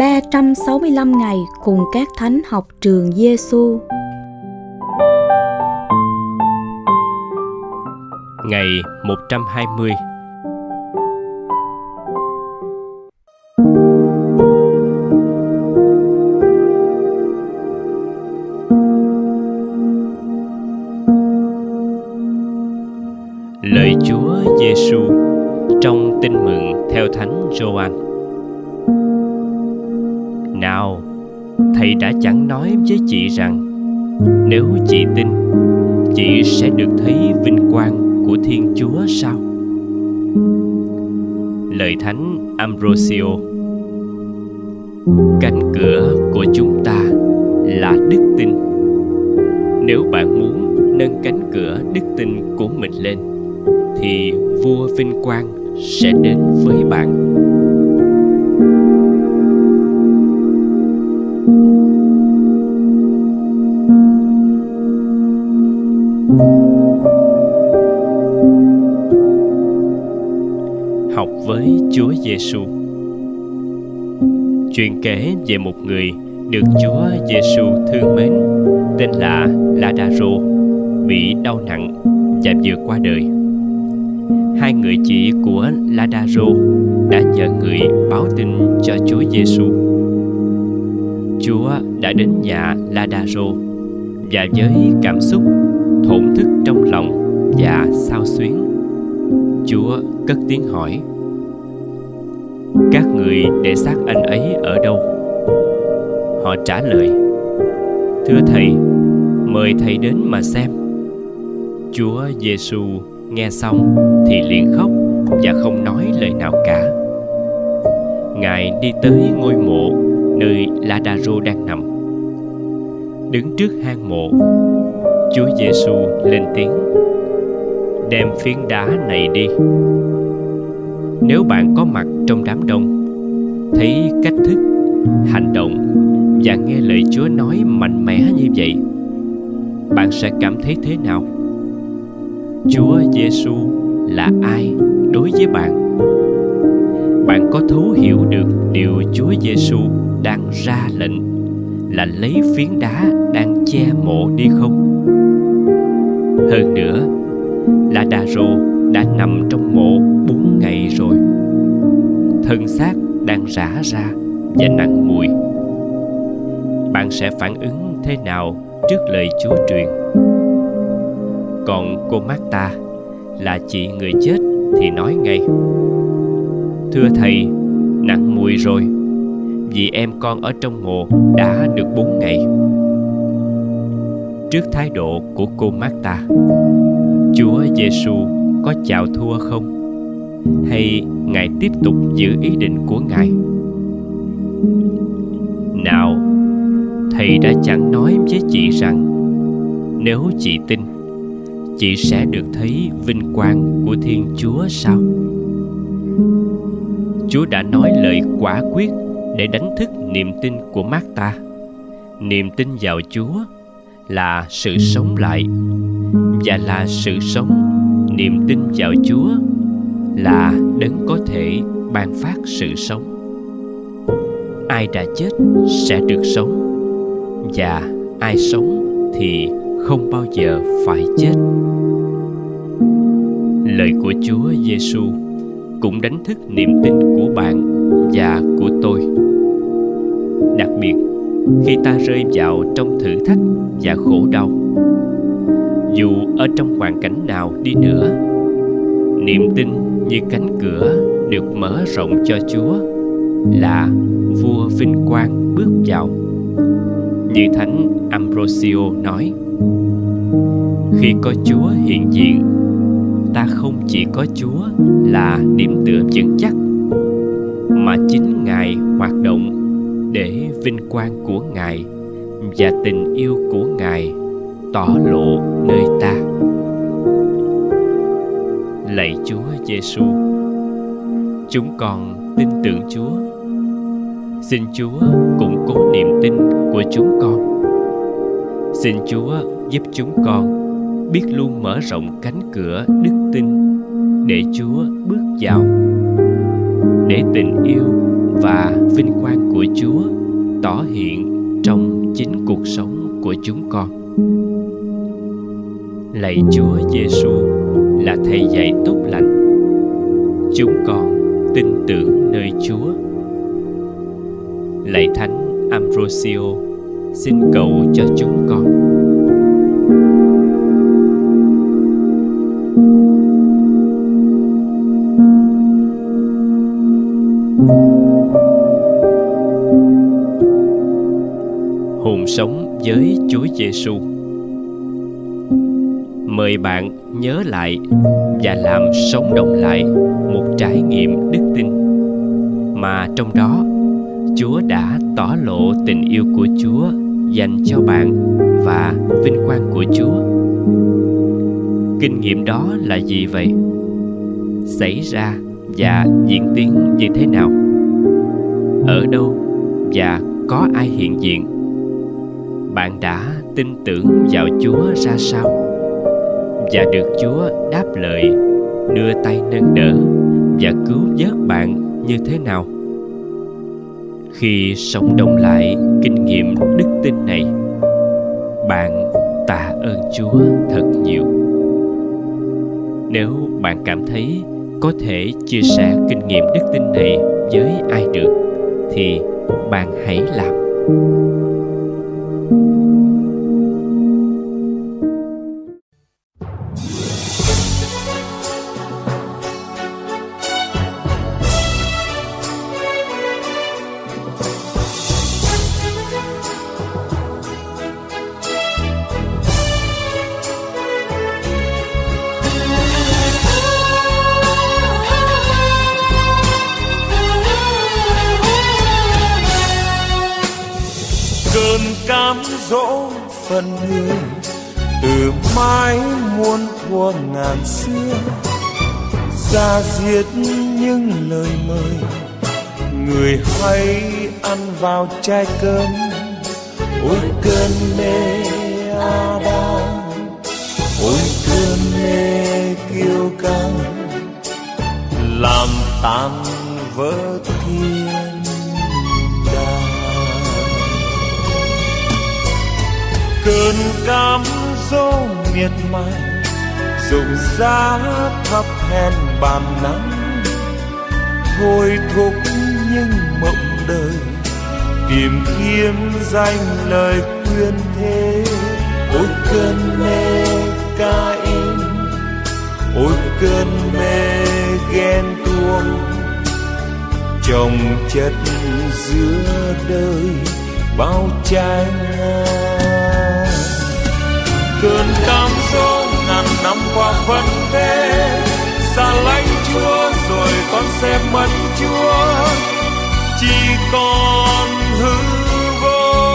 365 ngày cùng các thánh học trường Giêsu. Ngày 120. Lời Chúa Giêsu trong Tin mừng theo Thánh Gioan. Nào, thầy đã chẳng nói với chị rằng nếu chị tin, chị sẽ được thấy vinh quang của Thiên Chúa sao? Lời Thánh Ambrosio. Cánh cửa của chúng ta là đức tin. Nếu bạn muốn nâng cánh cửa đức tin của mình lên, thì vua vinh quang sẽ đến với bạn. Học với Chúa Giêsu. Chuyện kể về một người được Chúa Giêsu thương mến, tên là Lazaro, bị đau nặng và vừa qua đời. Hai người chị của Lazaro đã nhờ người báo tin cho Chúa Giêsu. Chúa đã đến nhà Lazaro và với cảm xúc thổn thức trong lòng và xao xuyến, Chúa cất tiếng hỏi: "Các người để xác anh ấy ở đâu?" Họ trả lời: "Thưa thầy, mời thầy đến mà xem." Chúa Giêsu nghe xong thì liền khóc và không nói lời nào cả. Ngài đi tới ngôi mộ nơi Lazaro đang nằm. Đứng trước hang mộ, Chúa Giêsu lên tiếng: "Đem phiến đá này đi." Nếu bạn có mặt trong đám đông, thấy cách thức, hành động và nghe lời Chúa nói mạnh mẽ như vậy, bạn sẽ cảm thấy thế nào? Chúa Giêsu là ai đối với bạn? Bạn có thấu hiểu được điều Chúa Giêsu đang ra lệnh là lấy phiến đá đang che mộ đi không? Hơn nữa, Lazaro đã nằm trong mộ 4 ngày rồi. Thân xác đang rã ra và nặng mùi. Bạn sẽ phản ứng thế nào trước lời Chúa truyền? Còn cô Marta, là chị người chết, thì nói ngay: "Thưa thầy, nặng mùi rồi, vì em con ở trong mộ đã được 4 ngày." Trước thái độ của cô Marta, Chúa Giêsu có chào thua không? Hay Ngài tiếp tục giữ ý định của Ngài? Nào, thầy đã chẳng nói với chị rằng nếu chị tin, chị sẽ được thấy vinh quang của Thiên Chúa sao? Chúa đã nói lời quả quyết để đánh thức niềm tin của Marta. Niềm tin vào Chúa là sự sống lại, và là sự sống, niềm tin vào Chúa là Đấng có thể ban phát sự sống. Ai đã chết sẽ được sống, và ai sống thì không bao giờ phải chết. Lời của Chúa Giêsu cũng đánh thức niềm tin của bạn và của tôi. Đặc biệt khi ta rơi vào trong thử thách và khổ đau. Dù ở trong hoàn cảnh nào đi nữa, niềm tin như cánh cửa được mở rộng cho Chúa, là vua vinh quang bước vào. Như Thánh Ambrosio nói: "Khi có Chúa hiện diện, ta không chỉ có Chúa là điểm tựa vững chắc, mà chính Ngài hoạt động để vinh quang của Ngài và tình yêu của Ngài tỏ lộ nơi ta." Lạy Chúa Giêsu, chúng con tin tưởng Chúa. Xin Chúa củng cố niềm tin của chúng con. Xin Chúa giúp chúng con biết luôn mở rộng cánh cửa đức tin để Chúa bước vào, để tình yêu và vinh quang của Chúa tỏ hiện trong chính cuộc sống của chúng con. Lạy Chúa Giêsu là thầy dạy tốt lành, chúng con tin tưởng nơi Chúa. Lạy Thánh Ambrosio, xin cầu cho chúng con. Hồn sống với Chúa Giêsu. Mời bạn nhớ lại và làm sống động lại một trải nghiệm đức tin mà trong đó Chúa đã tỏ lộ tình yêu của Chúa dành cho bạn và vinh quang của Chúa. Kinh nghiệm đó là gì vậy? Xảy ra và diễn tiến như thế nào? Ở đâu và có ai hiện diện? Bạn đã tin tưởng vào Chúa ra sao? Và được Chúa đáp lời, đưa tay nâng đỡ và cứu vớt bạn như thế nào? Khi sống động lại kinh nghiệm đức tin này, bạn tạ ơn Chúa thật nhiều. Nếu bạn cảm thấy có thể chia sẻ kinh nghiệm đức tin này với ai được, thì bạn hãy làm. Cơn cám dỗ phần người từ mái muôn thuở ngàn xưa, ra diết những lời mời người hãy ăn vào chai cơm. Ôi cơn mê Adam, ôi cơn mê kiêu căng, làm tan vỡ thiên đàng. Cơn cám dỗ miệt mài rụng giá thấp hèn bàn nắng, thôi thúc những mộng đời tìm kiếm danh lời khuyên thế. Ôi cơn mê Cain, ôi cơn mê ghen tuông, chồng chất giữa đời bao tranh. Cơn cám dỗ ngàn năm qua vẫn thế, xa lánh Chúa rồi con sẽ mất Chúa, chỉ còn hư vô.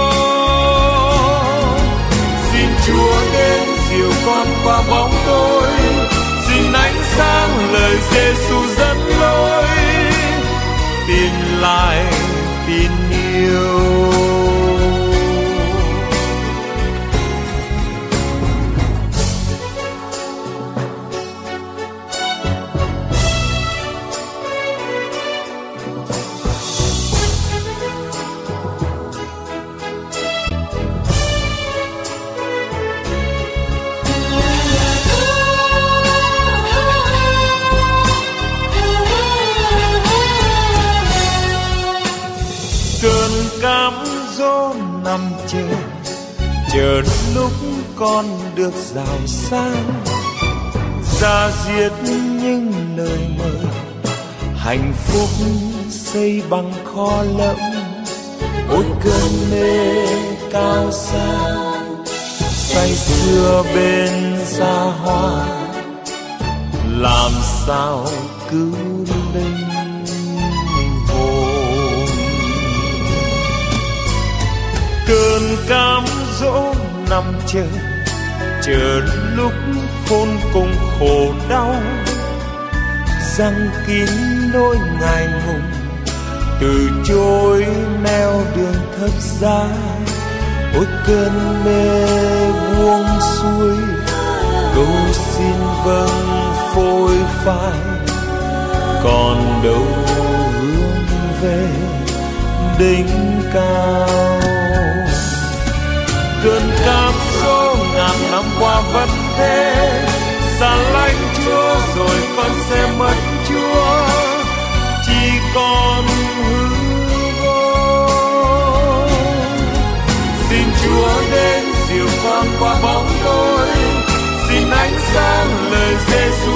Xin Chúa đến dìu con qua bóng tối, xin ánh sáng lời Giêsu dẫn lối, tin lại tin yêu. Cơn cám dỗ nằm chờ lúc con được giàu sang, ra diết những lời mời hạnh phúc xây bằng kho lẫm. Ôi cơn mê cao xa, say sưa bên xa hoa, làm sao cứu linh hồn. Cơn cám dỗ nằm chờ lúc khôn cùng khổ đau, răng kín nỗi ngại ngùng, từ chối neo đường thấp giá. Ôi cơn mê buông xuôi, cầu xin vâng phôi phai, còn đâu hướng về. đỉnh cao. Cơn cảm xúc ngàn năm qua vẫn thế, xa lánh Chúa rồi con sẽ mất Chúa, chỉ còn hư vô. Xin Chúa đến dìu con qua bóng tối, xin ánh sáng lời Giêsu